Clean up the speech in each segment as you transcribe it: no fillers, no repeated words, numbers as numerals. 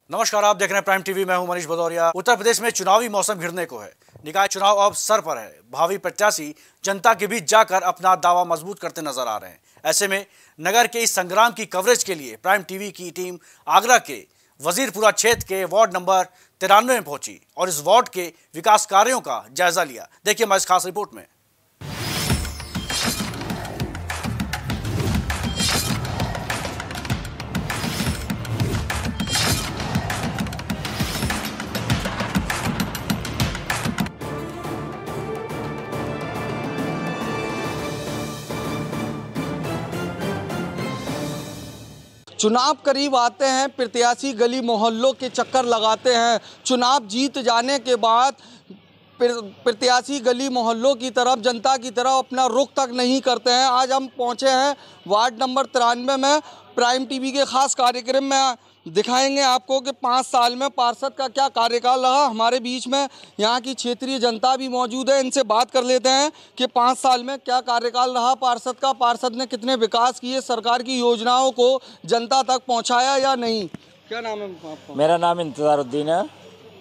नमस्कार, आप देख रहे हैं प्राइम टीवी। मैं हूं मनीष भदौरिया। उत्तर प्रदेश में चुनावी मौसम घिरने को है। निकाय चुनाव अब सर पर है। भावी प्रत्याशी जनता के बीच जाकर अपना दावा मजबूत करते नजर आ रहे हैं। ऐसे में नगर के इस संग्राम की कवरेज के लिए प्राइम टीवी की टीम आगरा के वजीरपुरा क्षेत्र के वार्ड नंबर 93 में पहुंची और इस वार्ड के विकास कार्यों का जायजा लिया। देखिए हमारी इस खास रिपोर्ट में। चुनाव करीब आते हैं, प्रत्याशी गली मोहल्लों के चक्कर लगाते हैं। चुनाव जीत जाने के बाद प्रत्याशी गली मोहल्लों की तरफ, जनता की तरफ अपना रुख तक नहीं करते हैं। आज हम पहुंचे हैं वार्ड नंबर 93 में। प्राइम टीवी के खास कार्यक्रम में दिखाएंगे आपको कि 5 साल में पार्षद का क्या कार्यकाल रहा। हमारे बीच में यहाँ की क्षेत्रीय जनता भी मौजूद है। इनसे बात कर लेते हैं कि 5 साल में क्या कार्यकाल रहा पार्षद का, पार्षद ने कितने विकास किए, सरकार की योजनाओं को जनता तक पहुँचाया या नहीं। क्या नाम है आपका? मेरा नाम इंतजारुद्दीन है।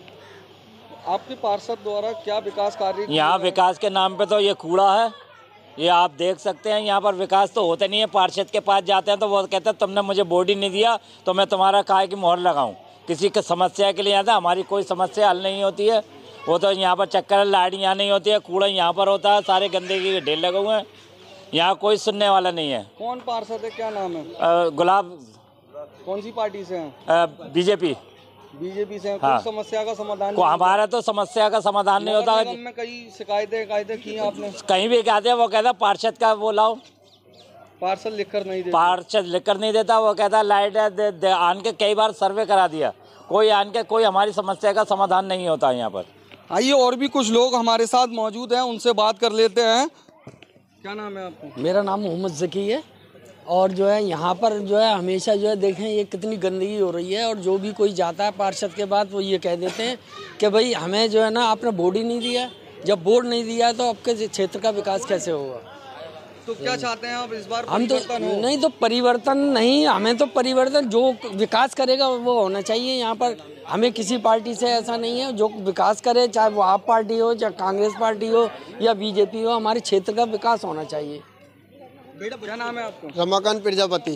आपके पार्षद द्वारा क्या विकास कार्य? यहाँ विकास के नाम पे तो ये कूड़ा है, ये आप देख सकते हैं। यहाँ पर विकास तो होते नहीं है। पार्षद के पास जाते हैं तो वो कहते हैं तुमने मुझे बोर्ड ही नहीं दिया तो मैं तुम्हारा काहे की मोहर लगाऊं। किसी की समस्या के लिए आता, हमारी कोई समस्या हल नहीं होती है। वो तो यहाँ पर चक्कर लाइट यहाँ नहीं होती है, कूड़ा यहाँ पर होता है, सारे गंदगी के ढेर लगे हुए हैं। यहाँ कोई सुनने वाला नहीं है। कौन पार्षद है, क्या नाम है? गुलाब। कौन सी पार्टी से हैं? बीजेपी से। हाँ। कोई समस्या का समाधान को हमारा तो समस्या का समाधान नहीं होता। में कई शिकायतें की आपने? कहीं भी कहते हैं, वो कहता पार्षद का वो लाओ, पार्षद लिखकर नहीं देता। पार्षद लिखकर नहीं देता। वो कहता लाइट है आन के कई बार सर्वे करा दिया, कोई आन के कोई हमारी समस्या का समाधान नहीं होता यहाँ पर। आइए और भी कुछ लोग हमारे साथ मौजूद हैं, उनसे बात कर लेते हैं। क्या नाम है आपका? मेरा नाम मोहम्मद ज़की है। और जो है यहाँ पर जो है हमेशा जो है देखें ये कितनी गंदगी हो रही है। और जो भी कोई जाता है पार्षद के बाद वो ये कह देते हैं कि भाई हमें जो है ना आपने बोर्ड ही नहीं दिया। जब बोर्ड नहीं दिया तो आपके क्षेत्र का विकास कैसे होगा? तो क्या चाहते हैं आप इस बार? हम तो नहीं, तो परिवर्तन नहीं, हमें तो परिवर्तन जो विकास करेगा वो होना चाहिए। यहाँ पर हमें किसी पार्टी से ऐसा नहीं है। जो विकास करे, चाहे वो आप पार्टी हो, चाहे कांग्रेस पार्टी हो या बीजेपी हो, हमारे क्षेत्र का विकास होना चाहिए। क्या नाम है आपका? रमाकांत प्रजापति।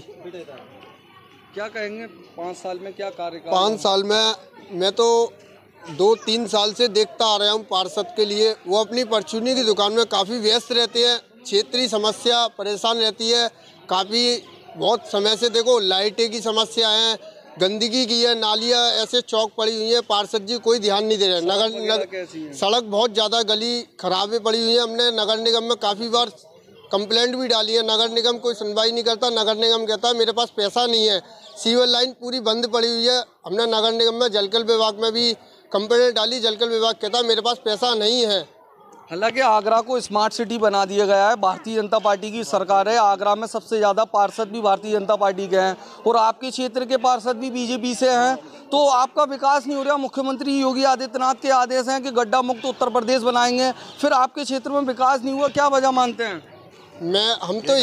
क्या कहेंगे 5 साल में क्या कार्यकाल? 5 साल में मैं तो 2-3 साल से देखता आ रहा हूँ पार्षद के लिए। वो अपनी परचूनी की दुकान में काफ़ी व्यस्त रहते हैं। क्षेत्रीय समस्या परेशान रहती है काफ़ी बहुत समय से। देखो लाइटें की समस्या है, गंदगी की है, नालियाँ ऐसे चौक पड़ी हुई हैं। पार्षद जी कोई ध्यान नहीं दे रहे। नगर सड़क बहुत ज़्यादा गली खराबें पड़ी हुई हैं। हमने नगर निगम में काफ़ी बार कंप्लेंट भी डाली है, नगर निगम कोई सुनवाई नहीं करता। नगर निगम कहता है मेरे पास पैसा नहीं है। सीवर लाइन पूरी बंद पड़ी हुई है। हमने नगर निगम में जलकल विभाग में भी कंप्लेंट डाली, जलकल विभाग कहता है मेरे पास पैसा नहीं है। हालांकि आगरा को स्मार्ट सिटी बना दिया गया है, भारतीय जनता पार्टी की सरकार है। आगरा में सबसे ज़्यादा पार्षद भी भारतीय जनता पार्टी के हैं और आपके क्षेत्र के पार्षद भी बीजेपी से हैं। तो आपका विकास नहीं हो रहा। मुख्यमंत्री योगी आदित्यनाथ के आदेश हैं कि गड्ढा मुक्त उत्तर प्रदेश बनाएंगे, फिर आपके क्षेत्र में विकास नहीं हुआ। क्या वजह मानते हैं? हम तो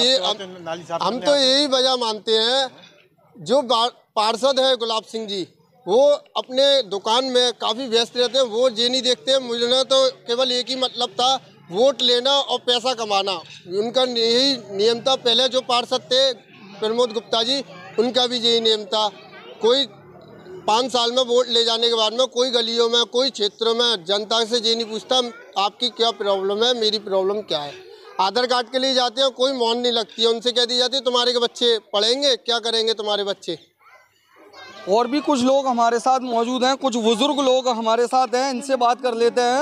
यही वजह मानते हैं। जो पार्षद है गुलाब सिंह जी, वो अपने दुकान में काफ़ी व्यस्त रहते हैं। वो ये नहीं देखते हैं। मुझे तो केवल एक ही मतलब था, वोट लेना और पैसा कमाना। उनका यही नियम था। पहले जो पार्षद थे प्रमोद गुप्ता जी, उनका भी यही नियम था। कोई 5 साल में वोट ले जाने के बाद में कोई गलियों में, कोई क्षेत्रों में जनता से ये नहीं पूछता आपकी क्या प्रॉब्लम है, मेरी प्रॉब्लम क्या है। आधार कार्ड के लिए जाते हैं, कोई मौन नहीं लगती है। उनसे कह दी जाती है तुम्हारे के बच्चे पढ़ेंगे, क्या करेंगे तुम्हारे बच्चे। और भी कुछ लोग हमारे साथ मौजूद हैं, कुछ बुजुर्ग लोग हमारे साथ हैं, इनसे बात कर लेते हैं।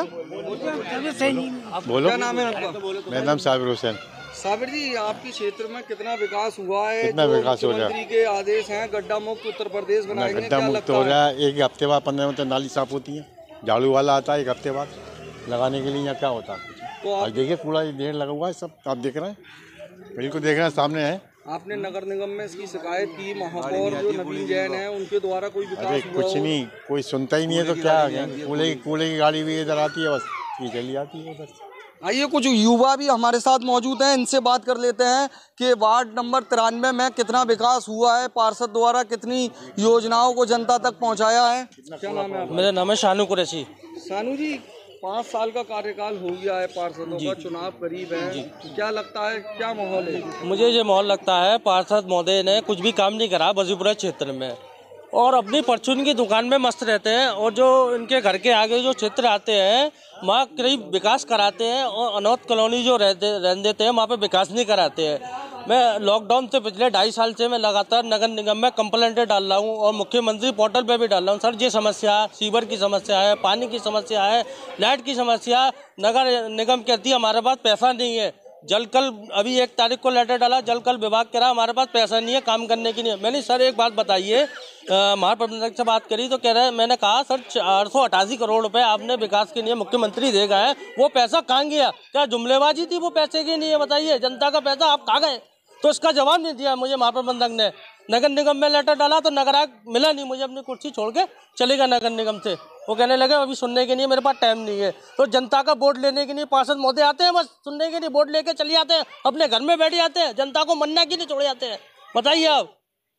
बोलो। क्या नाम है आपका? मेरा नाम साबिर हुसैन। साबिर जी, आपके क्षेत्र में कितना विकास हुआ है? कितना विकास हो रहा है? मुख्यमंत्री के आदेश हैं गड्ढा मुक्त उत्तर प्रदेश बनाएंगे। गड्ढा मुक्त हो रहा है। एक हफ्ते बाद 15 मिनट नाली साफ होती है। झाड़ू वाला आता है 1 हफ्ते बाद लगाने के लिए। यहाँ क्या होता है? तो आप देखिए पूरा ढेर लगा हुआ है, सब आप देख रहे हैं, बिल्कुल देख रहे हैं, सामने है। आपने नगर निगम में इसकी शिकायत की? महापौर जो नवीन जैन है उनके द्वारा कोई विकास हुआ? कुछ नहीं, कोई सुनता ही नहीं है। तो क्या कूड़े की गाड़ी भी इधर आती है, बस ये चली आती है उधर। आइए कुछ युवा भी हमारे साथ मौजूद हैं, इनसे बात कर लेते हैं कि वार्ड नंबर 93 में कितना विकास हुआ है, पार्षद द्वारा कितनी योजनाओं को जनता तक पहुंचाया है। क्या नाम है आपका? मेरा नाम है शानू कुरैशी। सानू जी, 5 साल का कार्यकाल हो गया है, पार्षदों का चुनाव करीब है, क्या लगता है क्या माहौल है? मुझे ये माहौल लगता है पार्षद महोदय ने कुछ भी काम नहीं करा बजीपुरा क्षेत्र में, और अपनी परचून की दुकान में मस्त रहते हैं, और जो इनके घर के आगे जो क्षेत्र आते हैं वहाँ करीब विकास कराते हैं, और अनौत कॉलोनी जो रहने देते हैं वहाँ पे विकास नहीं कराते हैं। मैं लॉकडाउन से पिछले 2.5 साल से मैं लगातार नगर निगम में कंप्लेंटें डाल रहा हूँ और मुख्यमंत्री पोर्टल पे भी डाल रहा हूँ। सर ये समस्या, सीवर की समस्या है, पानी की समस्या है, लाइट की समस्या, नगर निगम कहती है हमारे पास पैसा नहीं है। जल कल अभी 1 तारीख को लेटर डाला, जल कल विभाग कह रहा हमारे पास पैसा नहीं है, काम करने की नहीं है। मैंने सर एक बात बताइए, महाप्रबंधक से बात करी तो कह रहे हैं, मैंने कहा सर 488 करोड़ रुपए आपने विकास के लिए मुख्यमंत्री दे गए, वो पैसा कहाँ गया? क्या जुमलेबाजी थी वो पैसे की? नहीं है, बताइए जनता का पैसा आप कहाँ गए? तो इसका जवाब नहीं दिया मुझे महाप्रबंधक ने। नगर निगम में लेटर डाला तो नगर आयुक्त मिला नहीं, मुझे अपनी कुर्सी छोड़ के चलेगा नगर निगम से। वो कहने लगे अभी सुनने के लिए मेरे पास टाइम नहीं है। तो जनता का वोट लेने के लिए पार्षद महोदय आते हैं, बस सुनने के लिए वोट लेके चले जाते हैं, अपने घर में बैठ जाते हैं, जनता को मन्ना की नहीं छोड़ जाते हैं। बताइए आप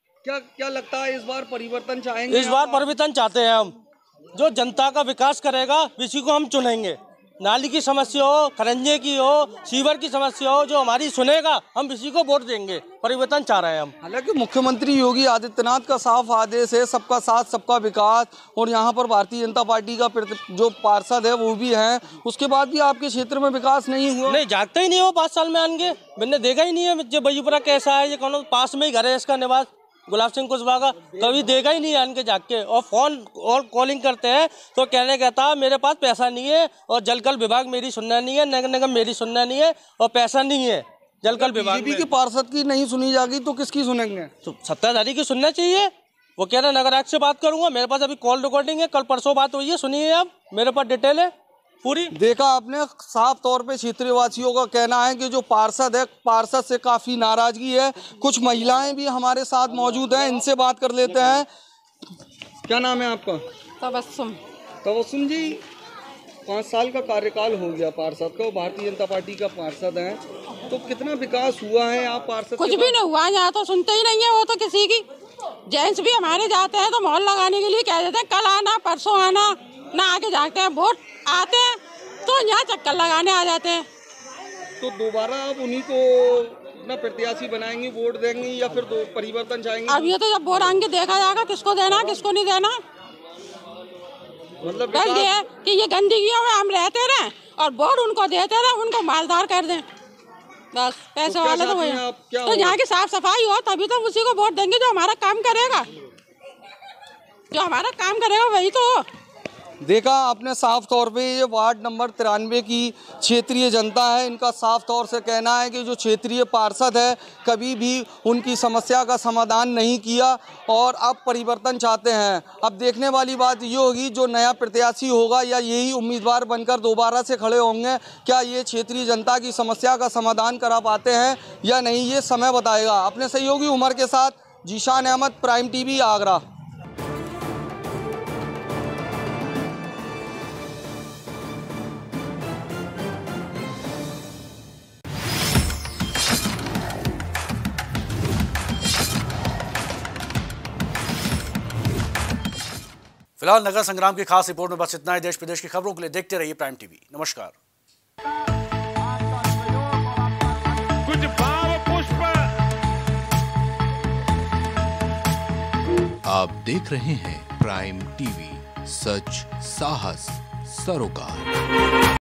क्या लगता है इस बार परिवर्तन चाहेंगे? इस बार परिवर्तन चाहते हैं हम, जो जनता का विकास करेगा इसी को हम चुनेंगे। नाली की समस्या हो, खरंजे की हो, सीवर की समस्या हो, जो हमारी सुनेगा हम इसी को वोट देंगे। परिवर्तन चाह रहे हैं हम। हालांकि मुख्यमंत्री योगी आदित्यनाथ का साफ आदेश है सबका साथ सबका विकास, और यहाँ पर भारतीय जनता पार्टी का जो पार्षद है वो भी हैं, उसके बाद भी आपके क्षेत्र में विकास नहीं हुआ? नहीं, जागते ही नहीं हो 5 साल में आएंगे, मैंने देखा ही नहीं है जो बजीपुरा कैसा है, ये कौन पास में ही घर है इसका निवास गुलाब सिंह कुशवाहा का, कभी देखा ही नहीं है आन के जाग के। और फोन और कॉलिंग करते हैं तो कहने कहता मेरे पास पैसा नहीं है, और जलकल विभाग मेरी सुनना नहीं है, नगर निगम मेरी सुनना नहीं है, और पैसा नहीं है जलकल विभाग बीजेपी के पार्षद की नहीं सुनी जाएगी तो किसकी सुनेंगे? तो सत्ताधारी की सुनना चाहिए। वो कह रहे नगर आयुक्त से बात करूंगा, मेरे पास अभी कॉल रिकॉर्डिंग है, कल परसों बात हुई है, सुनिए आप, मेरे पास डिटेल है पूरी। देखा आपने, साफ तौर पे क्षेत्रीय वासियों का कहना है कि जो पार्षद है, पार्षद से काफी नाराजगी है। कुछ महिलाएं भी हमारे साथ मौजूद हैं, इनसे बात कर लेते हैं। क्या नाम है आपका? तबस्सुम जी, 5 साल का कार्यकाल हो गया पार्षद का, भारतीय जनता पार्टी का पार्षद है, तो कितना विकास हुआ है? आप पार्षद कुछ भी नहीं हुआ, यहाँ तो सुनते ही नहीं है वो तो किसी की। जेंट्स भी हमारे जाते हैं तो मोहर लगाने के लिए कह देते हैं कल आना परसों आना, ना आके जाते हैं। वोट आते हैं तो यहाँ चक्कर लगाने आ जाते हैं। तो दोबारा आप उन्हीं को ना प्रत्याशी बनाएंगे, वोट देंगे, या फिर परिवर्तन चाहेंगे? अब ये तो जब वोट आएंगे देखा जाएगा किसको देना किसको नहीं देना। मतलब बस ये है कि ये गंदगी में हम रहते रहें और वोट उनको देते रहें, उनको मालदार कर दें, बस पैसे वाले तो वही। तो यहाँ की साफ सफाई हो तभी तो उसी को वोट देंगे जो हमारा काम करेगा, जो हमारा काम करेगा वही तो। देखा आपने साफ तौर पे, ये वार्ड नंबर 93 की क्षेत्रीय जनता है, इनका साफ तौर से कहना है कि जो क्षेत्रीय पार्षद है कभी भी उनकी समस्या का समाधान नहीं किया और अब परिवर्तन चाहते हैं। अब देखने वाली बात ये होगी जो नया प्रत्याशी होगा या यही उम्मीदवार बनकर दोबारा से खड़े होंगे, क्या ये क्षेत्रीय जनता की समस्या का समाधान करा पाते हैं या नहीं, ये समय बताएगा। अपने सहयोगी उमर के साथ जीशान अहमद, प्राइम टीवी, आगरा। फिलहाल नगर संग्राम की खास रिपोर्ट में बस इतना ही। देश प्रदेश की खबरों के लिए देखते रहिए प्राइम टीवी। नमस्कार। कुछ भाव पुष्प। आप देख रहे हैं प्राइम टीवी, सच साहस सरोकार।